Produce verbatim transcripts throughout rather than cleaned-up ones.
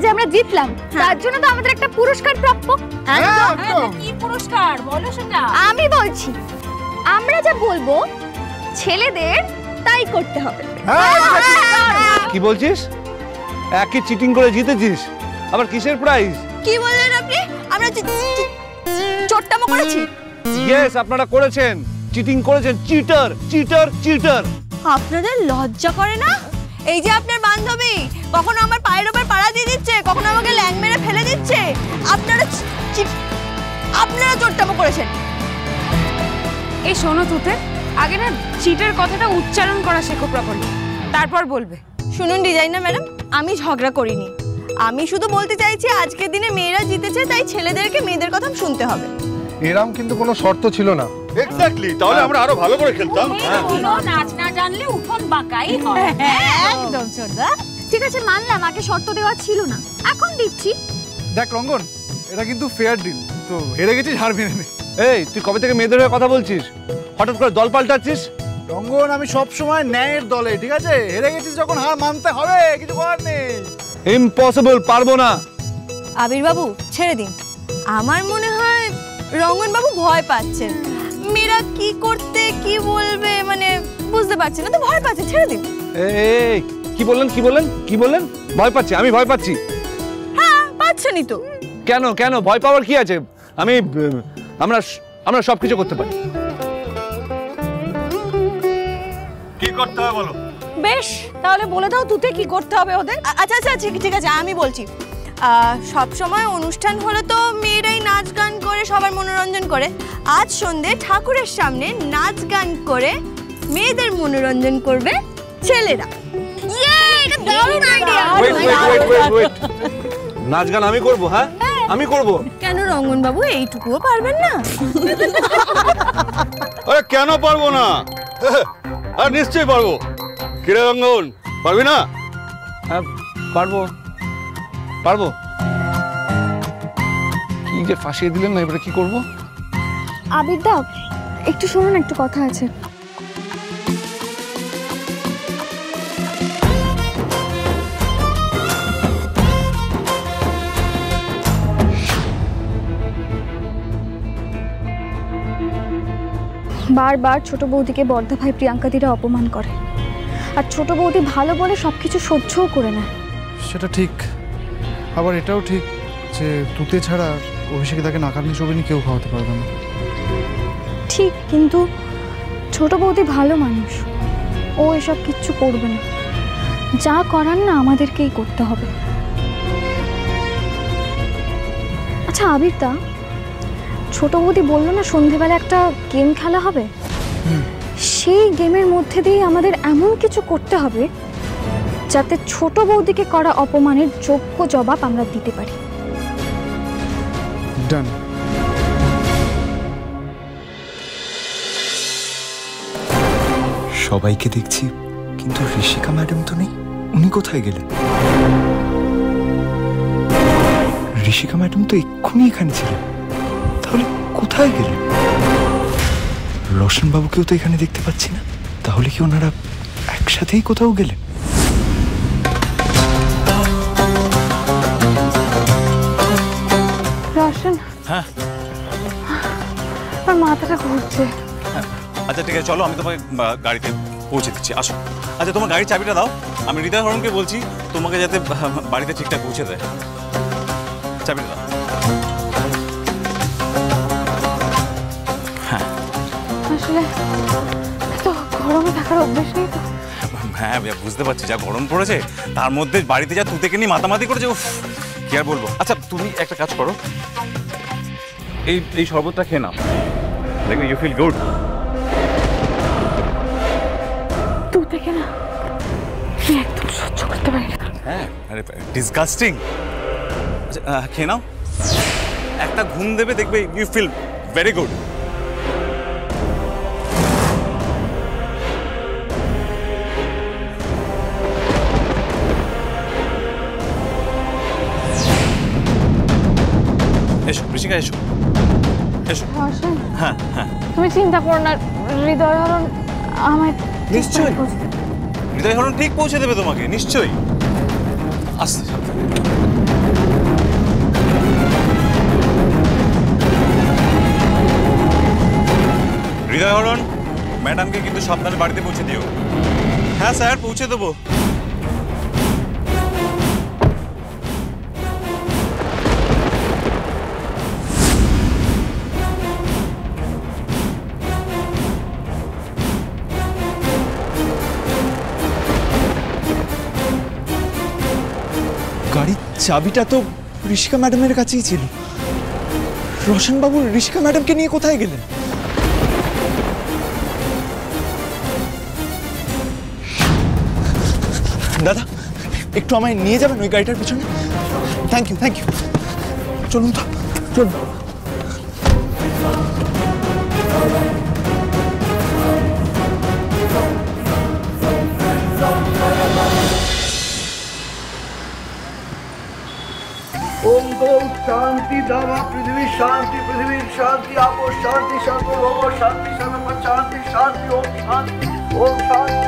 যে আমরা জিতলাম তার জন্য তো আমাদের একটা পুরস্কার প্রাপ্য। কি পুরস্কার বলো সেটা? আমি বলছি, আমরা যা বলবো ছেলেদের তাই করতে হবে। কি বলছিস? একই চিটিং করে জিতেছিস, আবার কিসের প্রাইজ? কি বললেন আপনি? আমরা চোট্টামো করেছি? ইয়েস, আপনারা করেছেন, চিটিং করেছেন। Cheater cheater cheater. আপনাদের লজ্জা করে না? এই যে আপনার বান্ধবী কখনো আমার পায়ের উপর পাড়া দিয়ে দিচ্ছে, কখনো আমাকে ল্যাং মেরে ফেলে দিচ্ছে, আপনারা আপনারা চোট্টামো করেছেন। এই শোনো তুতে, আগে না চিটের কথাটা উচ্চারণ করা শেখো প্রপারলি, তারপর বলবে। শুনুন ডিজাইনার ম্যাডাম, আমি ঝগড়া করিনি, আমি শুধু বলতে চাইছি আজকের দিনে মেয়েরা জিতেছে, তাই ছেলেদেরকে মেয়েদের কথা শুনতে হবে। এরকম কিন্তু কোনো শর্ত ছিল না। এক্স্যাক্টলি, তাহলে আমরা আরো ভালো করে খেলতাম। হলো নাচ না জানলে উঠোন বাঁকাই হয়। একদম চোদা। ঠিক আছে মানলাম আগে শর্ত দেওয়া ছিল না, এখন দিচ্ছি। দেখ রঙ্গন, এটা কিন্তু ফেয়ার ডিল, তো হেরে গেছিস হার মেনে নে। এই তুই কবে থেকে মেয়েদের হয়ে কথা বলছিস? হঠাৎ করে দল পাল্টাচ্ছিস? রঙ্গন, আমি সব সময় ন্যায়ের দলে, ঠিক আছে? হেরে গেছিস যখন হার মানতে হবে, কিছু করার নেই। ইম্পসিবল, পারবো না। আবির বাবু ছেড়ে দিন, আমার মনে হয় রঙ্গন বাবু ভয় পাচ্ছেন। মেয়েরা কি করতে কি বলবে মানে বুঝতে পারছে না, তো ভয় পাচ্ছে, ছেড়ে দিন। এই কি বললেন কি বললেন কি বললেন? ভয় পাচ্ছি? আমি ভয় পাচ্ছি? হ্যাঁ পাচ্ছেনই তো। কেন কেন ভয় পাওয়ার কি আছে? আমি আমরা আমরা সবকিছু করতে পারি। কি করতে হবে বলো? বেশ, তাহলে বলে দাও তুতে কি করতে হবে ওদের। আচ্ছা আচ্ছা ঠিক আছে, আমি বলছি। সব সময় অনুষ্ঠান হলে তো মেয়েরাই নাচ গান করে সবার মনোরঞ্জন করে। আজ সন্ধ্যে ঠাকুরের সামনে নাচ গান করে মেয়েদের মনোরঞ্জন করবে ছেলেরা। নাচ গান আমি করবো? হ্যাঁ আমি করবো। কেন রঙ্গন বাবু এইটুকুও পারবেন না? আরে কেন পারবো না? আর নিশ্চয়ই পারবো। কিরে রঙ্গন, পারবি না? হ্যাঁ পারবো পারবো। কি যে ফাঁসিয়ে দিলেন না, এবারে কি করবো? আবির দা একটু শুনুন, একটু কথা আছে। বারবার ছোট বৌদিকে বর্ধা ভাই প্রিয়াঙ্কাদিরা অপমান করে, আর ছোট বৌদি ভালো বলে সবকিছু সহ্যও করে নেয়। সেটা ঠিক, আবার এটাও ঠিক যে তুতে ছাড়া অভিষেকে তাকে নাকানি চোবেনি কেউ খাওয়াতে পারবে না। ঠিক, কিন্তু ছোট বৌদি ভালো মানুষ, ও এসব কিচ্ছু করবে না। যা করার না আমাদেরকেই করতে হবে। আচ্ছা আবির দা, ছোট বৌদি বললো না সন্ধেবেলা একটা গেম খেলা হবে, সেই গেমের মধ্যে দিয়ে আমাদের এমন কিছু করতে হবে যাতে ছোট বৌদিকে করা অপমানের যোগ্য জবাব আমরা দিতে পারি। ডান। সবাইকে দেখছি, কিন্তু ঋষিকা ম্যাডাম তো নেই। উনি কোথায় গেলেন? ঋষিকা ম্যাডাম তো এক্ষুনি এখানে ছিলেন, তাহলে কোথায় গেলেন? রোশন বাবুকেও তো এখানে দেখতে পাচ্ছি না, তাহলে কি ওনারা একসাথেই কোথাও গেলেন? রোশন, হ্যাঁ আমার মাথাটা ঘুরছে। আচ্ছা ঠিক আছে, চলো আমি তোমাকে গাড়িতে পৌঁছে দিচ্ছি, আসো। আচ্ছা তোমার গাড়ির চাবিটা দাও, আমি হৃদয় হরণকে বলছি তোমাকে যাতে বাড়িতে ঠিকঠাক পৌঁছে দেয়। চাবিটা দাও। হ্যাঁ আসলে তো গরমে থাকার অভ্যেস নেই তো। হ্যাঁ বুঝতে পারছি, যা গরম পড়েছে তার মধ্যে বাড়িতে যা তুতেকে নিয়ে মাতামাতি করেছে, উফ কি আর বলবো। আচ্ছা তুমি একটা কাজ করো, এই এই শরবতটা খেয়ে নাও, দেখবে ইউ ফিল গুড। তুতেকে না আমি একদম সহ্য করতে পারি না। হ্যাঁ আরে ডিসগাস্টিং। আচ্ছা খেয়ে নাও, একটা ঘুম দেবে, দেখবে ইউ ফিল ভেরি গুড। এসো ঋষিকা, এসো এসো। হ্যাঁ হ্যাঁ তুমি চিন্তা করো না, হৃদয় হরণ আমায় নিশ্চয়ই, হৃদয় হরণ ঠিক পৌঁছে দেবে তোমাকে, নিশ্চয়ই। আস্তে সাবধানে। ম্যাডামকে কিন্তু সাবধানে বাড়িতে পৌঁছে দিও। হ্যাঁ স্যার, পৌঁছে দেবো। গাড়ির চাবিটা তো ঋষিকা ম্যাডামের কাছেই ছিল। রোশনবাবু ঋষিকা ম্যাডামকে নিয়ে কোথায় গেলেন? দাদা, একটু আমায় নিয়ে যাবেন ওই গাড়িটার পিছনে? থ্যাংক ইউ থ্যাংক ইউ চলুন তো, চলুন। ओम ओम शांति धामा पृथ्वी शांति पृथ्वी शांति आपो शांति सर्व लोको शांति सर्व शांति शांति ओम शांति ओम शांति।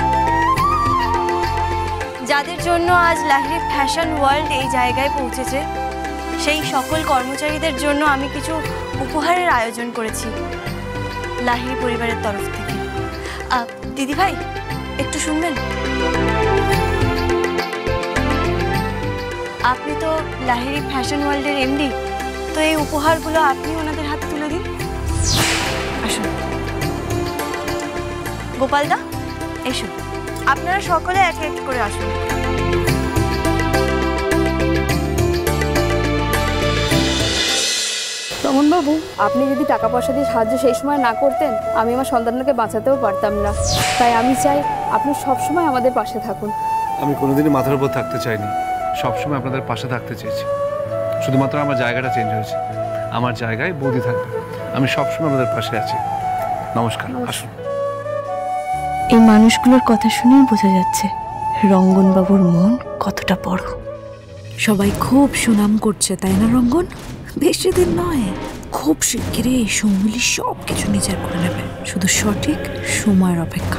যাদের জন্য আজ লাহিড়ি ফ্যাশন ওয়ার্ল্ড এই জায়গায় পৌঁছেছে সেই সকল কর্মচারীদের জন্য আমি কিছু উপহারের আয়োজন করেছি লাহিড়ি পরিবারের তরফ থেকে। দিদি ভাই একটু শুনবেন? আপনি তো লাহিড়ি ফ্যাশন ওয়ার্ল্ডের এমডি, তো এই উপহারগুলো আপনি ওনাদের হাতে তুলে দিন। আসুন গোপালদা, এসো। আপনারা সকলে এক এক করে আসুন। রমনবাবু, আপনি যদি টাকা পয়সা দিয়ে সাহায্য সেই সময় না করতেন আমি আমার সন্তানকে বাঁচাতেও পারতাম না। তাই আমি চাই আপনি সবসময় আমাদের পাশে থাকুন। আমি কোনোদিনই মাথার উপর থাকতে চাইনি, সবসময় আপনাদের পাশে থাকতে চেয়েছি। শুধুমাত্র আমার জায়গাটা চেঞ্জ হয়েছে। আমার জায়গায় বৌদি থাকবে। আমি সবসময় আপনাদের পাশে আছি। নমস্কার, আসুন। এই মানুষগুলোর কথা শুনেই বোঝা যাচ্ছে রঙ্গনবাবুর মন কতটা বড়। সবাই খুব সুনাম করছে, তাই না রঙ্গন? বেশি দিন নয়, খুব শিগগিরই এই সৌমিলি সব কিছু নিজের করে নেবে, শুধু সঠিক সময়ের অপেক্ষা।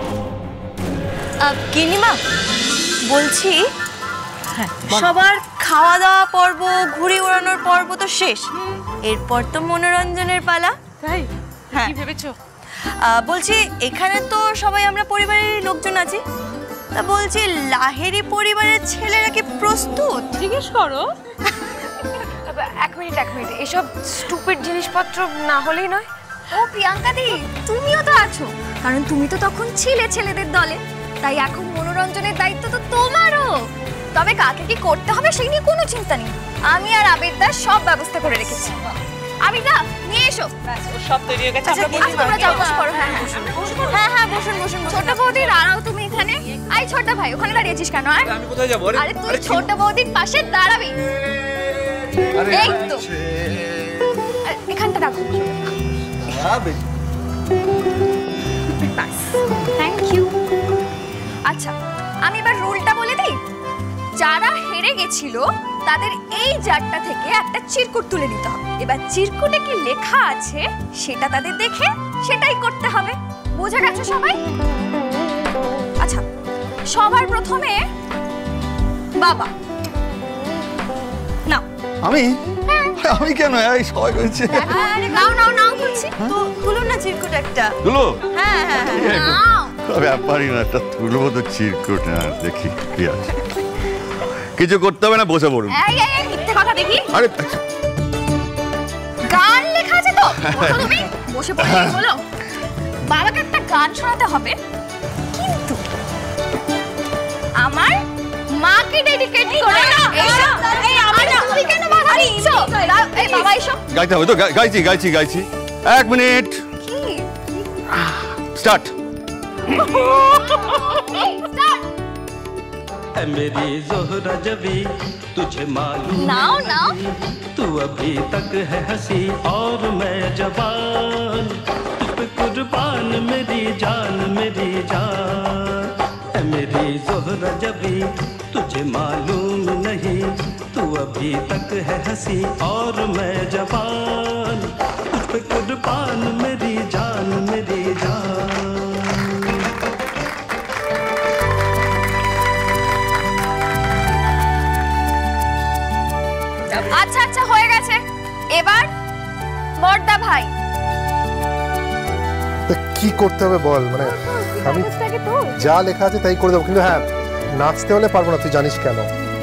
গিনিমা বলছি, সবার খাওয়া দাওয়া পর্ব, ঘুড়ি ওড়ানোর পর্ব তো শেষ, এরপর তো মনোরঞ্জনের পালা। তাই? হ্যাঁ, কি ভেবেছো? বলছি এখানে তো সবাই আমরা পরিবারের লোকজন আছি, তা বলছি লাহিড়ি পরিবারের ছেলেরা কি প্রস্তুত? জিজ্ঞেস করো। এক মিনিট এক মিনিট এসব স্টুপিড জিনিসপত্র না হলেই নয়। ও প্রিয়াঙ্কা দি, তুমিও তো আছো, কারণ তুমি তো তখন ছিলে ছেলেদের দলে, তাই এখন মনোরঞ্জনের দায়িত্ব তো তোমারও। তবে কাকে কি করতে হবে সেই নিয়ে কোনো চিন্তা নেই, আমি আর আবিরদা সব ব্যবস্থা করে রেখেছি। আবিরদা নিয়ে এসো। সব তৈরি হয়ে গেছে, আমরা আচ্ছা তোমরা যাও, বসো করো। হ্যাঁ হ্যাঁ হ্যাঁ বসুন বসুন। ছোট বৌদি দাঁড়াও তুমি এখানে। আই ছোট ভাই, ওখানে দাঁড়িয়েছিস কেন? আর আমি কোথায় যাবো? আরে তুই ছোট বৌদির পাশে দাঁড়াবি। এই তো এখানটা রাখো। Thank you. আচ্ছা আমি এবার রুলটা বলে দিই। যারা হেরে গেছিল তাদের এই জারটা থেকে একটা চিরকুট তুলে নিতে হবে। এবার চিরকুটে কি লেখা আছে সেটা তাদের দেখে সেটাই করতে হবে। বোঝা গেছে সবাই? আচ্ছা সবার প্রথমে বাবা। নাও। আমি আমি কেন? এই সবাই হয়েছে। আরে নাও নাও নাও বলছি তো খুলুন না চিরকুট একটা। তুলো? হ্যাঁ হ্যাঁ হ্যাঁ নাও। ব্যাপারই না, একটা তুলবো তো চিরকুট। হ্যাঁ দেখি কি আছে। কিছু করতে হবে না, বসে পড়ুন। এই এই মিথ্যে কথা দেখি। আরে গান লেখা আছে তো, বসো তুমি। বসে পড়ে বলো বাবাকে একটা গান শোনাতে হবে, কিন্তু আমার মাকে ডেডিকেট করে। এই আমি না তুমি কেন বাধা দিচ্ছ? এই বাবা এসো। গাইতে হবে তো? গাইছি গাইছি গাইছি। এক মিনিট, কি স্টার্ট। मेरी ज़ोहरा जबी तुझे मालूम नाउ नाउ तू अभी तक है हंसी और मैं जवान, तुझ पे कुर्बान मेरी जान मेरी जान। मेरी ज़ोहरा जबी तुझे मालूम नहीं तू अभी तक है हंसी और मैं जवान, तुझ पे कुर्बान मेरी जान मेरी जान। আচ্ছা আচ্ছা হয়ে গেছে। এবার বড়দা ভাই কি করতে হবে বল, মানে আমি যা লেখা আছে তাই করে দেবো, কিন্তু হ্যাঁ নাচতে হলে পারবো না, তুই জানিস কেন।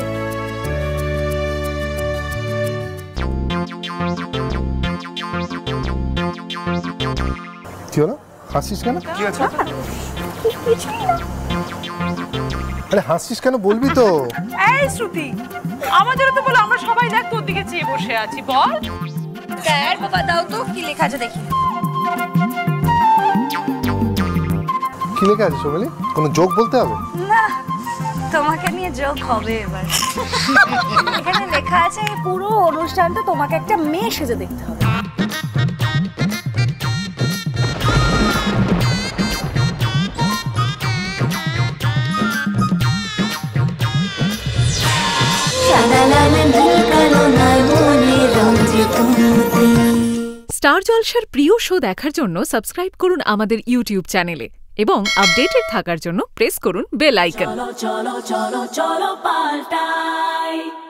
কি হলো, হাসছিস কেন? কি আছে? আরে হাসছিস কেন বলবি তো। এই শ্রুতি, আমাদেরও তো বল, আমরা সবাই দেখ তোর দিকে চেয়ে বসে আছি, বল। স্যার বাবা দাও তো কি লেখা আছে দেখি। কি লেখা আছে সোমালি? কোনো জোক বলতে হবে? না, তোমাকে নিয়ে জোক হবে এবার। এখানে লেখা আছে পুরো অনুষ্ঠানটা তোমাকে একটা মেয়ে সেজে দেখতে হবে। স্টার জলসার প্রিয় শো দেখার জন্য সাবস্ক্রাইব করুন আমাদের ইউটিউব চ্যানেলে এবং আপডেটেড থাকার জন্য প্রেস করুন বেল আইকন। চলো চলো চলো চলো পাল্টাই।